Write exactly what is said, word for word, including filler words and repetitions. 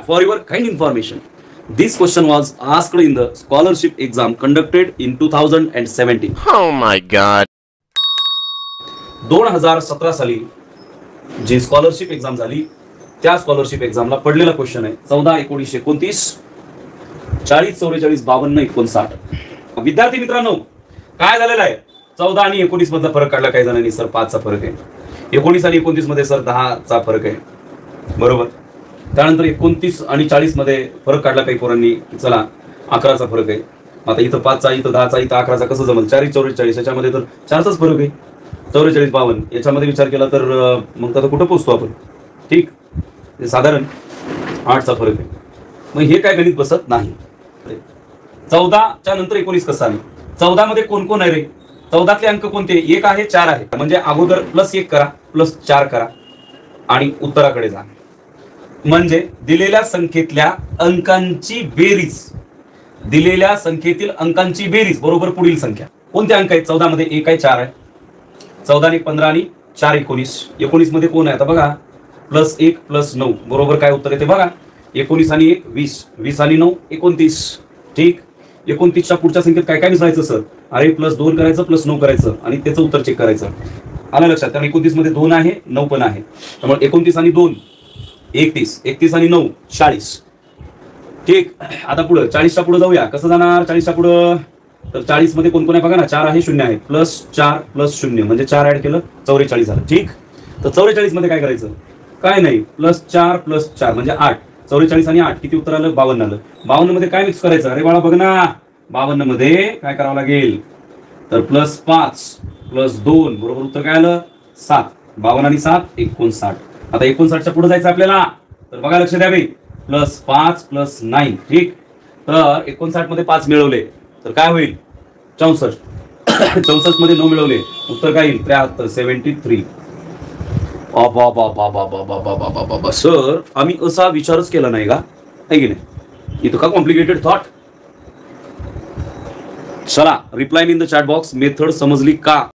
For your kind information, this question was asked in the scholarship exam conducted in two thousand seventeen. Oh my god. दोन हजार सतरा साली जी scholarship exam झाली त्या scholarship एक्झामला पडलेला question आहे चौदा एकोणीस एकोणतीस चाळीस चौवेचाळीस बावन्न एकोणसाठ. विद्यार्थी मित्रांनो, काय झालेलं आहे, चौदा आणि एकोणीस मधला फरक काढला काही जणांनी, सर पाचचा फरक आहे. एकोणीस आणि एकोणतीस मध्ये सर दहाचा फरक आहे, बरोबर. त्यानंतर एकोणतीस आणि चाळीस मध्ये फरक काढला काही पोरांनी, चला अकराचा फरक आहे. आता इथं पाचचा, इथं दहाचा, इथं अकराचा कसं जमल, चाळीस चौवेचाळीस याच्यामध्ये तर चारचाच फरक आहे, चौवेचाळीस बावन्न याच्यामध्ये विचार केला तर मग आता कुठं पोहोचतो आपण, ठीक, साधारण आठचा फरक आहे. मग हे काय गणित बसत नाही. चौदाच्या नंतर एकोणीस कसं आले, चौदा मध्ये कोण कोण आहे रे, चौदातले अंक कोणते, एक आहे चार आहे, म्हणजे अगोदर प्लस एक करा प्लस चार करा आणि उत्तराकडे जा. म्हणजे दिलेल्या संख्येतल्या अंकांची बेरीज, दिलेल्या संख्येतील अंकांची बेरीज बरोबर पुढील संख्या. कोणते अंक आहेत, चौदा मध्ये एक आहे चार आहे, चौदा आणि पंधरा आणि चार एकोणीस. एकोणीस मध्ये कोण आहे आता बघा, प्लस एक प्लस नऊ बरोबर काय उत्तर येते बघा, एकोणीस आणि एक वीस, वीस आणि नऊ एकोणतीस, ठीक. एकोणतीसच्या पुढच्या संख्येत काय काय मिसळायचं सर, अरे प्लस दोन करायचं प्लस नऊ करायचं आणि त्याचं उत्तर चेक करायचं. आलं लक्षात, कारण एकोणतीस मध्ये दोन आहे नऊ पण आहे, त्यामुळे एकोणतीस आणि दोन एकतीस, एकतीस आणि नऊ चाळीस, ठीक. आता पुढं चाळीसच्या पुढे जाऊया, कसं जाणार चाळीसच्या पुढं, तर चाळीस मध्ये कोण कोण आहे बघा ना, चार आहे शून्य आहे, प्लस चार प्लस शून्य म्हणजे चार ऍड केलं चौवेचाळीस झालं, ठीक. तर चौवेचाळीस मध्ये काय करायचं, काय नाही, प्लस चार प्लस चार म्हणजे आठ, चौवेचाळीस आणि आठ किती उत्तर आलं, बावन्न आलं. बावन्न मध्ये काय मिक्स करायचं, अरे बाळा बघ ना, बावन्न मध्ये काय करावं लागेल, तर प्लस पाच प्लस दोन बरोबर उत्तर काय आलं सात, बावन्न आणि सात एकोणसाठ. आता एकोणसाठच्या पुढे जायचं आपल्याला, तर बघा लक्ष द्यावे, प्लस पाच प्लस नाईन, ठीक. तर एकोणसाठ मध्ये पाच मिळवले तर काय होईल चौसष्ट, चौसष्ट मध्ये नऊ मिळवले उत्तर काय येईल त्र्याहत्तर, सेव्हन्टी थ्री. सर आम्ही असा विचारच केला नाही का, आहे की नाही, इतका कॉम्प्लिकेटेड थॉट. चला reply in the chat box, method समजली का.